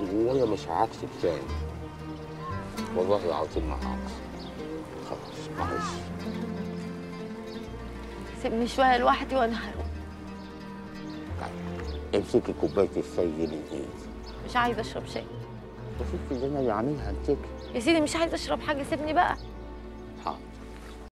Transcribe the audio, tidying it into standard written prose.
جوايا مش عكسك تاني. والله العظيم ما عكس. خلاص معلش. سيبني شويه لوحدي وانا هروح. طيب امسكي كوبايه الشاي دي من ايدي. مش عايزه اشرب شاي يا ستي ده انا اللي عاملها انتك. يا سيدي، مش عايزه اشرب حاجه، سيبني بقى.